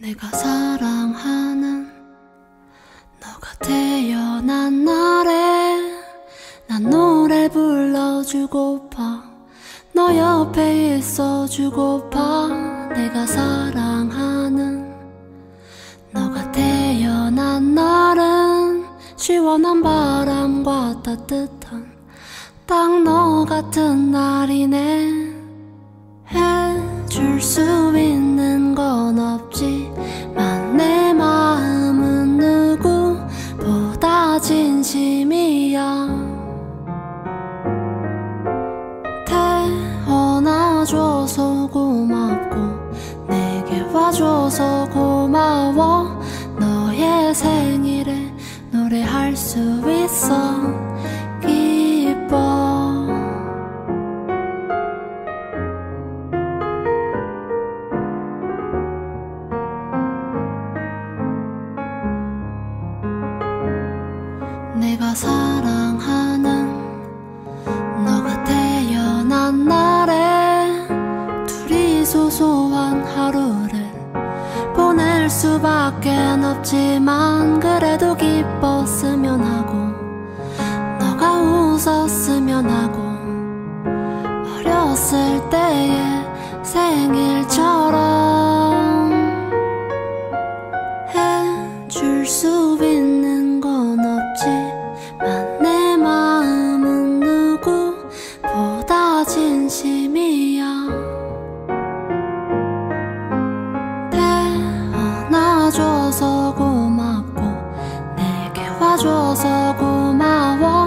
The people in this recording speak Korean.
내가 사랑하는 너가 태어난 날에 난 노래 불러주고파 너 옆에 있어주고파 내가 사랑하는 너가 태어난 날은 시원한 바람과 따뜻한 딱 너 같은 날이네 해줄 수 있는 건 없지만 내 마음은 누구보다 진심이야 태어나줘서 고맙고 내게 와줘서 고마워 너의 생일에 노래할 수 있어 기뻐 내가 사랑하는 너가 태어난 날에 둘이 소소한 하루를 보낼 수밖에 없지만 그래도 기뻤으면 하고 너가 웃었으면 하고 어렸을 때의 생일처럼 해줄 수 있는 건 없지만 내 마음은 누구보다 진심이야 태어나줘서 고맙고 내게 와줘서 고마워